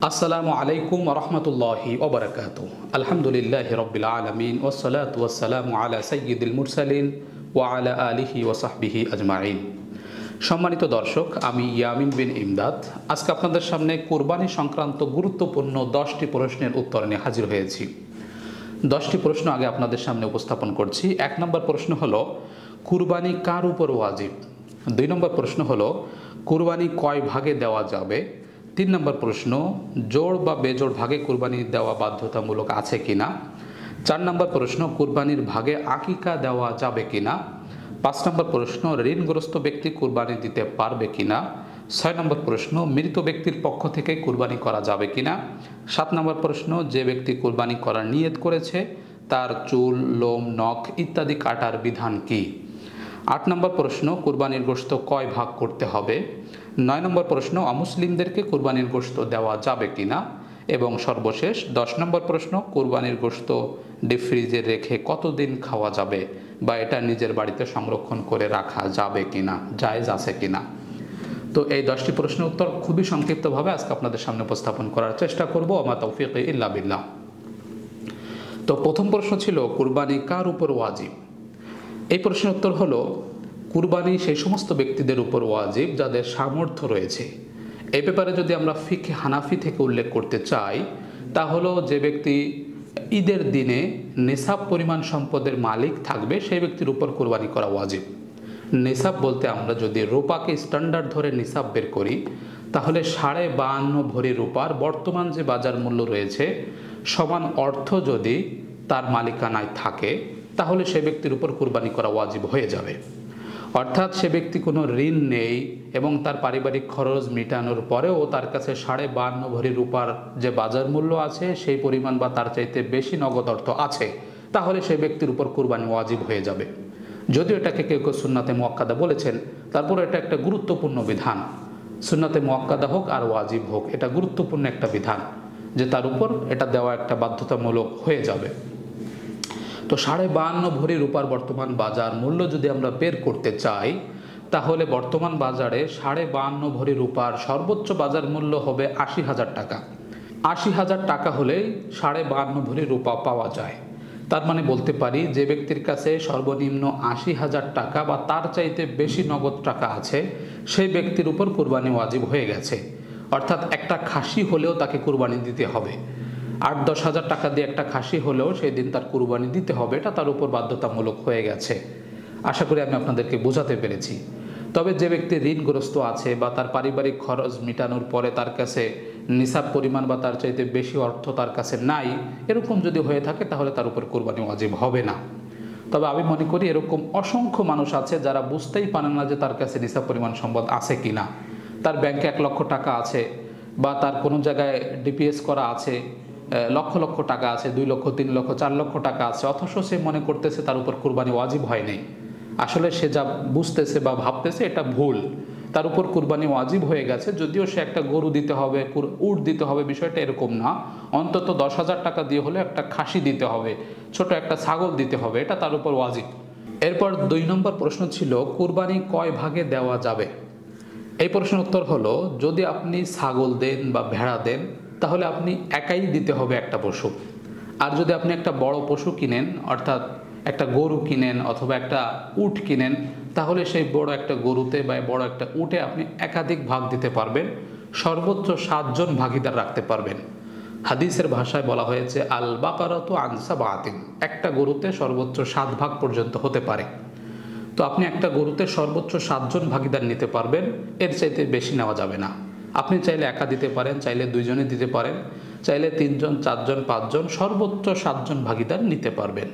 আসসালামু আলাইকুম রহমতুল্লাহি ওবরাকাতু। আলহামদুলিল্লাহ রব্বিল আলামিন ওয়াসসালাতু ওয়াসসালামু আলা সাইয়্যিদিল মুরসালিন ওয়া আলা আলিহি ওয়া সাহবিহি আজমাইন। সম্মানিত দর্শক, আমি ইয়ামিন বিন ইমদাদ আজকে আপনাদের সামনে কুরবানি সংক্রান্ত গুরুত্বপূর্ণ 10টি প্রশ্নের উত্তর নিয়ে হাজির হয়েছি। 10টি প্রশ্ন আগে আপনাদের সামনে উপস্থাপন করছি। 1 নম্বর প্রশ্ন হলো, কুরবানি কার উপর ওয়াজিব? 2 নম্বর প্রশ্ন হলো, কুরবানি কয় ভাগে দেওয়া যাবে? 3 নম্বর প্রশ্ন, জোড় বা বেজোড় ভাগে কুরবানি দেওয়া বাধ্যতামূলক আছে কিনা? 4 নম্বর প্রশ্ন, কুরবানির ভাগে আকিকা দেওয়া যাবে কিনা? 5 নম্বর প্রশ্ন, ঋণগ্রস্ত ব্যক্তি কুরবানি দিতে পারবে কিনা? 6 নম্বর প্রশ্ন, মৃত ব্যক্তির পক্ষ থেকে কুরবানি করা যাবে কিনা? 7 নম্বর প্রশ্ন, যে ব্যক্তি কুরবানি করার নিয়ত করেছে তার চুল, লোম, নখ ইত্যাদি কাটার বিধান কি? 8 নম্বর প্রশ্ন, কুরবানির গোশত কয় ভাগ করতে হবে? 9 নম্বর প্রশ্ন, অমুসলিমদেরকে কুরবানির গোশত দেওয়া যাবে কিনা? এবং সর্বশেষ 10 নম্বর প্রশ্ন, কুরবানির গোশত ডিপ ফ্রিজে রেখে কতদিন খাওয়া যাবে বা এটা নিজের বাড়িতে সংরক্ষণ করে রাখা যাবে কিনা, জায়েজ আছে কিনা? তো এই 10টি প্রশ্নের উত্তর খুবই সংক্ষিপ্তভাবে আজকে আপনাদের সামনে উপস্থাপন করার চেষ্টা করব। আমা তৌফিক ইল্লা বিল্লাহ। তো প্রথম প্রশ্ন ছিল, কুরবানি কার উপর ওয়াজিব? এই প্রশ্নের উত্তর হলো, কুরবানি সেই সমস্ত ব্যক্তিদের উপর ওয়াজিব যাদের সামর্থ্য রয়েছে। এই ব্যাপারে যদি আমরা ফিকহে হানাফি থেকে উল্লেখ করতে চাই, তা হলো যে ব্যক্তি ঈদের দিনে নিসাব পরিমাণ সম্পদের মালিক থাকবে সেই ব্যক্তির উপর কুরবানি করা ওয়াজিব। নিসাব বলতে আমরা যদি রূপাকে স্ট্যান্ডার্ড ধরে নিসাব বের করি, তাহলে 52.5 ভরি রূপার বর্তমান যে বাজার মূল্য রয়েছে সমান অর্থ যদি তার মালিকানায় থাকে, তাহলে সে ব্যক্তির উপর কুরবানি করা ওয়াজিব হয়ে যাবে। অর্থাৎ সে ব্যক্তি কোনো ঋণ নেই এবং তার পারিবারিক খরচ মেটানোর পরেও তার কাছে 52.5 ভরি রূপার যে বাজার মূল্য আছে সেই পরিমাণ বা তার চাইতে বেশি নগদ অর্থ আছে, তাহলে সে ব্যক্তির উপর কুরবানি ওয়াজিব হয়ে যাবে। যদিও এটাকে কেউ কেউ সুন্নাতে মুআক্কাদা বলেছেন, তারপরে এটা একটা গুরুত্বপূর্ণ বিধান। সুন্নাতে মুআক্কাদা হোক আর ওয়াজিব হোক, এটা গুরুত্বপূর্ণ একটা বিধান যে তার উপর এটা দেওয়া একটা বাধ্যতামূলক হয়ে যাবে। তো 52.5 ভরি রূপার বর্তমান বাজার মূল্য যদি আমরা বের করতে চাই, তাহলে বর্তমান বাজারে 52.5 ভরি রূপার সর্বোচ্চ বাজার মূল্য হবে 80,000 টাকা। 80,000 টাকা হলেই 52.5 ভরি রূপা পাওয়া যায়। তার মানে বলতে পারি যে ব্যক্তির কাছে সর্বনিম্ন 80,000 টাকা বা তার চাইতে বেশি নগদ টাকা আছে, সেই ব্যক্তির উপর কুরবানি ওয়াজিব হয়ে গেছে। অর্থাৎ একটা খাসি হলেও তাকে কুরবানি দিতে হবে। 8-10 হাজার টাকা দিয়ে একটা খাসি হলেও সেই দিন তার কুরবানি দিতে হবে, এটা তার উপর বাধ্যতামূলক হয়ে গেছে। আশা করি আমি আপনাদেরকে বোঝাতে পেরেছি। তবে যে ব্যক্তি ঋণগ্রস্ত আছে বা তার পারিবারিক খরচ মেটানোর পরে তার কাছে নিসাব পরিমাণ বা তার চাইতে বেশি অর্থ তার কাছে নাই, এরকম যদি হয়ে থাকে তাহলে তার উপর কুরবানি ওয়াজিব হবে না। তবে আমি মনে করি এরকম অসংখ্য মানুষ আছে যারা বুঝতেই পারেন না যে তার কাছে নিসাব পরিমাণ সম্পদ আছে কিনা। তার ব্যাংকে 1 লক্ষ টাকা আছে বা তার কোনো জায়গায় ডিপিএস করা আছে, লক্ষ লক্ষ টাকা আছে, 2 লক্ষ, 3 লক্ষ, 4 লক্ষ টাকা আছে, অথচ সে মনে করতেছে তার উপর কুরবানি ওয়াজিব হয়নি। আসলে সে যা বুঝতেছে বা ভাবতেছে এটা ভুল। তার উপর কুরবানি ওয়াজিব হয়ে গেছে, যদিও সে একটা গরু দিতে হবে, উট দিতে হবে, বিষয়টা এরকম না। অন্তত 10,000 টাকা দিয়ে হলে একটা খাসি দিতে হবে, ছোট একটা ছাগল দিতে হবে, এটা তার উপর ওয়াজিব। এরপর 2 নম্বর প্রশ্ন ছিল, কুরবানি কয় ভাগে দেওয়া যাবে? এই প্রশ্নের উত্তর হলো, যদি আপনি ছাগল দেন বা ভেড়া দেন তাহলে আপনি একাই দিতে হবে একটা পশু। আর যদি আপনি একটা বড় পশু কিনেন, অর্থাৎ একটা গরু কিনেন অথবা একটা উট কিনেন, তাহলে সেই বড় একটা গরুতে বা বড় একটা উটে আপনি একাধিক ভাগ দিতে পারবেন, সর্বোচ্চ 7 জন ভাগিদার রাখতে পারবেন। হাদিসের ভাষায় বলা হয়েছে, আল বাকারাতু আন সাবআতিন, একটা গরুতে সর্বোচ্চ 7 ভাগ পর্যন্ত হতে পারে। তো আপনি একটা গরুতে সর্বোচ্চ 7 জন ভাগিদার নিতে পারবেন, এর চাইতে বেশি নেওয়া যাবে না। আপনি চাইলে একা দিতে পারেন, চাইলে 2 জনে দিতে পারেন, চাইলে 3 জন, 4 জন, 5 জন, সর্বোচ্চ 7 জন ভাগিদার নিতে পারবেন।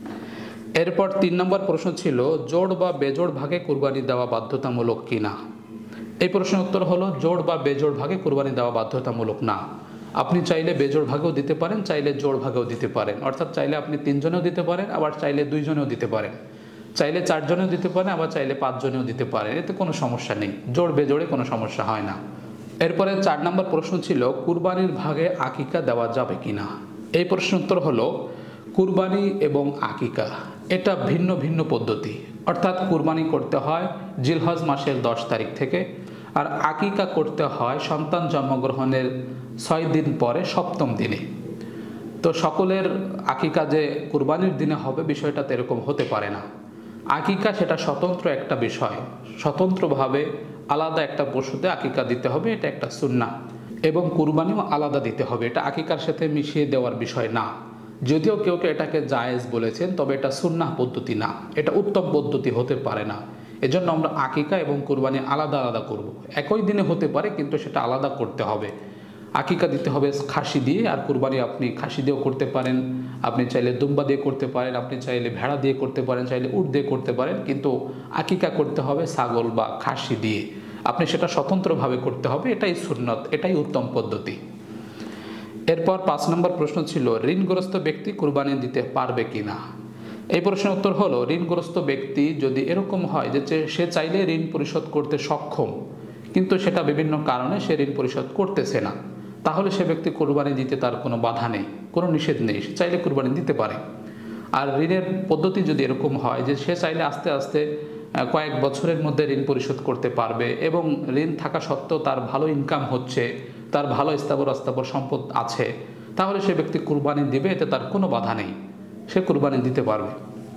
এরপর 3 নম্বর প্রশ্ন ছিল, জোড় বা বেজোড় ভাগে কুরবানি দেওয়া বাধ্যতামূলক কিনা? এই প্রশ্নের উত্তর হলো, জোড় বা বেজোড় ভাগে কুরবানি দেওয়া বাধ্যতামূলক না। আপনি চাইলে বেজোড় ভাগেও দিতে পারেন, চাইলে জোড় ভাগেও দিতে পারেন। অর্থাৎ চাইলে আপনি 3 জনেও দিতে পারেন, আবার চাইলে 2 জনেও দিতে পারেন, চাইলে 4 জনেও দিতে পারেন, আবার চাইলে 5 জনেও দিতে পারেন। এতে কোনো সমস্যা নেই, জোড় বেজোড়ে কোনো সমস্যা হয় না। এরপরে 4 নম্বর প্রশ্ন ছিল, কুরবানির ভাগে আকিকা দেওয়া যাবে কিনা? এই প্রশ্নের উত্তর হলো, কুরবানি এবং আকিকা এটা ভিন্ন ভিন্ন পদ্ধতি। অর্থাৎ কুরবানি করতে হয় জিলহজ মাসের 10 তারিখ থেকে, আর আকিকা করতে হয় সন্তান জন্মগ্রহণের 6 দিন পরে 7ম দিনে। তো সকলের আকিকা যে কুরবানির দিনে হবে বিষয়টা তো এরকম হতে পারে না। আকিকা সেটা স্বতন্ত্র একটা বিষয়, স্বতন্ত্রভাবে আলাদা একটা পশুতে আকিকা দিতে হবে, এটা একটা সুন্নাহ। এবং কুরবানিও আলাদা দিতে হবে, এটা আকিকার সাথে মিশিয়ে দেওয়ার বিষয় না। যদিও কেউ কেউ এটাকে জায়েজ বলেছেন, তবে এটা সুন্নাহ পদ্ধতি না, এটা উত্তম পদ্ধতি হতে পারে না। এজন্য আমরা আকিকা এবং কুরবানি আলাদা আলাদা করব। একই দিনে হতে পারে কিন্তু সেটা আলাদা করতে হবে। আকিকা দিতে হবে খাসি দিয়ে, আর কুরবানি আপনি খাসি দিয়েও করতে পারেন, আপনি চাইলে দুম্বা দিয়ে করতে পারেন, আপনি চাইলে ভেড়া দিয়ে করতে পারেন, চাইলে উট দিয়ে করতে পারেন, কিন্তু আকিকা করতে হবে ছাগল বা খাসি দিয়ে। আপনি সেটা স্বতন্ত্রভাবে করতে হবে, এটাই সুন্নত, এটাই উত্তম পদ্ধতি। এরপর 5 নম্বর প্রশ্ন ছিল, ঋণগ্রস্ত ব্যক্তি কুরবানি দিতে পারবে কিনা। এই প্রশ্নের উত্তর হলো, ঋণগ্রস্ত ব্যক্তি যদি এরকম হয় যে সে চাইলে ঋণ পরিশোধ করতে সক্ষম, কিন্তু সেটা বিভিন্ন কারণে সে ঋণ পরিশোধ করতেছে না, তাহলে সে ব্যক্তি কুরবানি দিতে তার কোনো বাধা নেই, কোনো নিষেধ নেই, সে চাইলে কুরবানি দিতে পারে। আর ঋণের পদ্ধতি যদি এরকম হয় যে সে চাইলে আস্তে আস্তে কয়েক বছরের মধ্যে ঋণ পরিশোধ করতে পারবে এবং ঋণ থাকা সত্ত্বেও তার ভালো ইনকাম হচ্ছে, তার ভালো স্থাবর সম্পদ আছে, তাহলে সে ব্যক্তি কুরবানি দিবে, এতে তার কোনো বাধা নেই, সে কুরবানি দিতে পারবে।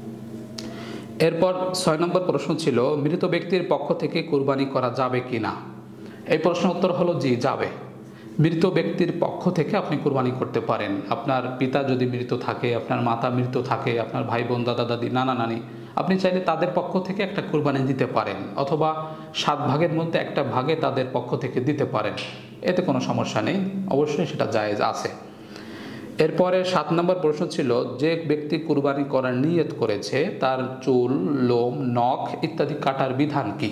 এরপর 6 নম্বর প্রশ্ন ছিল, মৃত ব্যক্তির পক্ষ থেকে কুরবানি করা যাবে কি না। এই প্রশ্নের উত্তর হলো জি, যাবে। মৃত ব্যক্তির পক্ষ থেকে আপনি কুরবানি করতে পারেন। আপনার পিতা যদি মৃত থাকে, আপনার মাতা মৃত থাকে, আপনার ভাই বোন, দাদা দাদি, নানা নানি, আপনি চাইলে তাদের পক্ষ থেকে একটা কুরবানি দিতে পারেন, অথবা 7 ভাগের মধ্যে একটা ভাগে তাদের পক্ষ থেকে দিতে পারেন, এতে কোনো সমস্যা নেই, অবশ্যই সেটা জায়েজ আছে। এরপরে 7 নম্বর প্রশ্ন ছিল, যে ব্যক্তি কুরবানি করার নিয়ত করেছে তার চুল, লোম, নখ ইত্যাদি কাটার বিধান কি।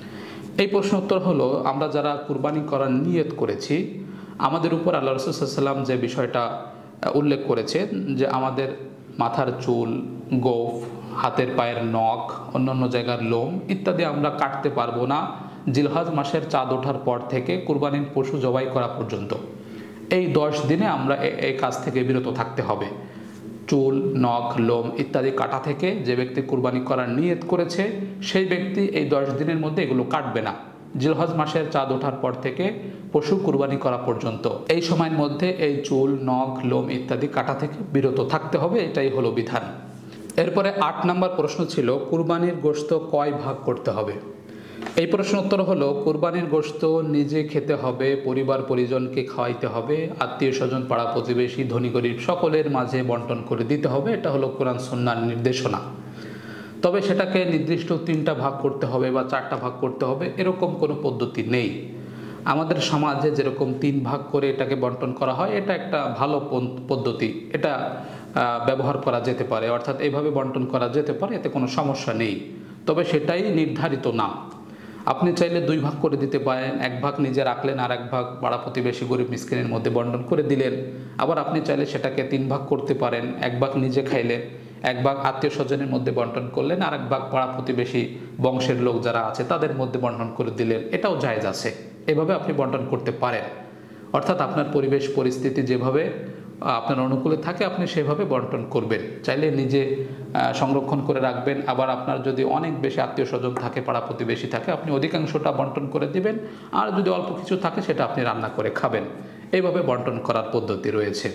এই প্রশ্ন উত্তর হলো, আমরা যারা কুরবানি করার নিয়ত করেছি, আমাদের উপর আল্লাহ রাসূল সাল্লাল্লাহু আলাইহি ওয়াসাল্লাম যে বিষয়টা উল্লেখ করেছেন যে আমাদের মাথার চুল, গোঁফ, হাতের পায়ের নখ, অন্যান্য জায়গার লোম ইত্যাদি আমরা কাটতে পারবো না জিলহজ মাসের চাঁদ ওঠার পর থেকে কুরবানির পশু জবাই করা পর্যন্ত। এই 10 দিনে আমরা এই কাজ থেকে বিরত থাকতে হবে। চুল, নখ, লোম ইত্যাদি কাটা থেকে যে ব্যক্তি কুরবানি করার নিয়ত করেছে সেই ব্যক্তি এই 10 দিনের মধ্যে এগুলো কাটবে না, জিলহজ মাসের চাঁদ ওঠার পর থেকে পশু কুরবানি করা পর্যন্ত এই সময়ের মধ্যে এই চুল, নখ, লোম ইত্যাদি কাটা থেকে বিরত থাকতে হবে, এটাই হলো বিধান। এরপরে 8 নম্বর প্রশ্ন ছিল, কুরবানির গোশত কয় ভাগ করতে হবে। এই প্রশ্নের উত্তর হলো, কুরবানির গোশত নিজে খেতে হবে, পরিবার পরিজনকে খাওয়াইতে হবে, আত্মীয় স্বজন, পাড়া প্রতিবেশী, ধনী গরিব সকলের মাঝে বন্টন করে দিতে হবে, এটা হলো কোরআন সুন্নাহর নির্দেশনা। তবে সেটাকে নির্দিষ্ট 3টা ভাগ করতে হবে বা 4টা ভাগ করতে হবে এরকম কোনো পদ্ধতি নেই। আমাদের সমাজে যেরকম 3 ভাগ করে এটাকে বন্টন করা হয়, এটা একটা ভালো পদ্ধতি, এটা ব্যবহার করা যেতে পারে, অর্থাৎ এইভাবে বন্টন করা যেতে পারে, এতে কোনো সমস্যা নেই। তবে সেটাই নির্ধারিত না। আপনি চাইলে 2 ভাগ করে দিতে পারেন, 1 ভাগ নিজে রাখলেন আর 1 ভাগ পাড়া প্রতিবেশী, গরিব মিসকিনের মধ্যে বন্টন করে দিলেন। আবার আপনি চাইলে সেটাকে 3 ভাগ করতে পারেন, 1 ভাগ নিজে খাইলেন, 1 ভাগ আত্মীয় স্বজনের মধ্যে বন্টন করলেন, আর 1 ভাগ পাড়া প্রতিবেশী বংশের লোক যারা আছে তাদের মধ্যে বন্টন করে দিলেন, এটাও জায়েজ আছে। এভাবে আপনি বন্টন করতে পারেন, অর্থাৎ আপনার পরিবেশ পরিস্থিতি যেভাবে আপনার অনুকূলে থাকে আপনি সেভাবে বন্টন করবেন। চাইলে নিজে সংরক্ষণ করে রাখবেন, আবার আপনার যদি অনেক বেশি আত্মীয় স্বজন থাকে, পাড়া প্রতিবেশী থাকে, আপনি অধিকাংশটা বন্টন করে দিবেন, আর যদি অল্প কিছু থাকে সেটা আপনি রান্না করে খাবেন। এইভাবে বন্টন করার পদ্ধতি রয়েছে।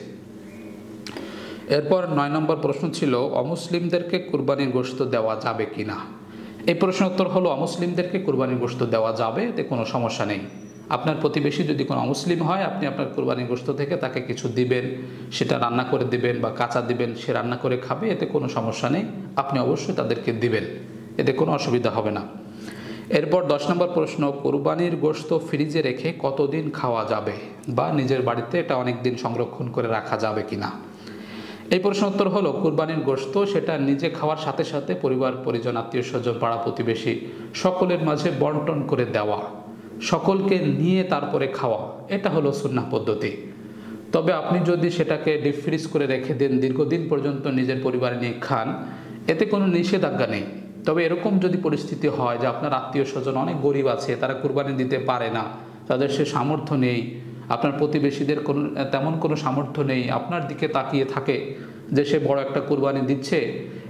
এরপর 9 নম্বর প্রশ্ন ছিল, অমুসলিমদেরকে কুরবানির গোশত দেওয়া যাবে কিনা। এই প্রশ্নের উত্তর হলো, অমুসলিমদেরকে কুরবানির গোশত দেওয়া যাবে, এতে কোনো সমস্যা নেই। আপনার প্রতিবেশী যদি কোনো অমুসলিম হয়, আপনি আপনার কুরবানির গোশত থেকে তাকে কিছু দিবেন, সেটা রান্না করে দিবেন বা কাঁচা দিবেন, সে রান্না করে খাবে, এতে কোনো সমস্যা নেই, আপনি অবশ্যই তাদেরকে দিবেন, এতে কোনো অসুবিধা হবে না। এরপর 10 নম্বর প্রশ্ন, কুরবানির গোশত ফ্রিজে রেখে কতদিন খাওয়া যাবে বা নিজের বাড়িতে এটা অনেক দিন সংরক্ষণ করে রাখা যাবে কিনা। এই প্রশ্ন উত্তর হলো, কুরবানির গোশত সেটা নিজে খাওয়ার সাথে সাথে পরিবার পরিজন, আত্মীয় স্বজন, পাড়া প্রতিবেশী সকলের মাঝে বন্টন করে দেওয়া, সকলকে নিয়ে তারপরে খাওয়া, এটা হলো সুন্নাহ পদ্ধতি। তবে আপনি যদি সেটাকে ডিপ ফ্রিজ করে রেখে দেন, দীর্ঘদিন পর্যন্ত নিজের পরিবার নিয়ে খান, এতে কোনো নিষেধাজ্ঞা নেই। তবে এরকম যদি পরিস্থিতি হয় যে আপনার আত্মীয় স্বজন অনেক গরিব আছে, তারা কুরবানি দিতে পারে না, তাদের সে সামর্থ্য নেই, আপনার প্রতিবেশীদের তেমন কোনো সামর্থ্য নেই, আপনার দিকে তাকিয়ে থাকে যে সে বড় একটা কুরবানি দিচ্ছে,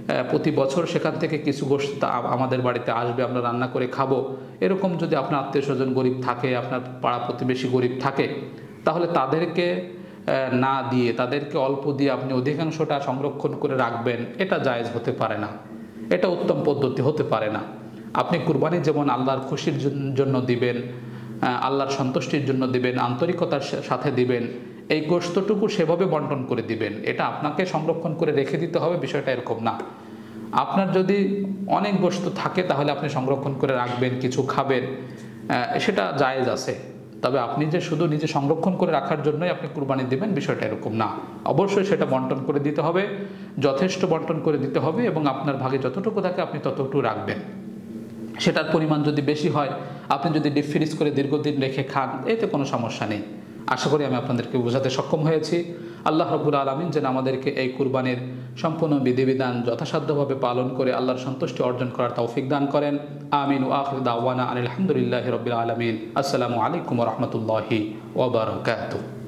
প্রতি বছর সেখান থেকে কিছু গোশত আমাদের বাড়িতে আসবে, আমরা রান্না করে খাবো, এরকম যদি আপনার আত্মীয় স্বজন গরিব থাকে, আপনার পাড়া প্রতিবেশী গরিব থাকে, তাহলে তাদেরকে না দিয়ে, তাদেরকে অল্প দিয়ে আপনি অধিকাংশটা সংরক্ষণ করে রাখবেন, এটা জায়েজ হতে পারে না, এটা উত্তম পদ্ধতি হতে পারে না। আপনি কুরবানি যেমন আল্লাহর খুশির জন্য দিবেন, আল্লাহর সন্তুষ্টির জন্য দিবেন, আন্তরিকতার সাথে দিবেন, এই গোশতটুকু সেভাবে বন্টন করে দিবেন, এটা আপনাকে সংরক্ষণ করে রেখে দিতে হবে, বিষয়টা এরকম না। আপনার যদি অনেক গোশত থাকে তাহলে আপনি সংরক্ষণ করে রাখবেন, কিছু খাবেন, সেটা জায়েজ আছে। তবে আপনি যে শুধু নিজে সংরক্ষণ করে রাখার জন্যই আপনি কুরবানি দিবেন, বিষয়টা এরকম না। অবশ্যই সেটা বন্টন করে দিতে হবে, যথেষ্ট বন্টন করে দিতে হবে, এবং আপনার ভাগে যতটুকু থাকে আপনি ততটুকু রাখবেন। সেটার পরিমাণ যদি বেশি হয়, আপনি যদি ডিপ ফ্রিজ করে দীর্ঘদিন রেখে খান, এতে কোনো সমস্যা নেই। আশা করি আমি আপনাদেরকে বোঝাতে সক্ষম হয়েছি। আল্লাহ রাব্বুল আলামিন যেন আমাদেরকে এই কুরবানির সম্পূর্ণ বিধিবিধান যথাসাধ্যভাবে পালন করে আল্লাহর সন্তুষ্টি অর্জন করার তৌফিক দান করেন। আমিন। ওয়া আখিরু দাওয়ানা আনিল হামদুলিল্লাহি রাব্বিল আলামিন। আসসালামু আলাইকুম ওয়া রাহমাতুল্লাহি ওয়া বারাকাতুহু।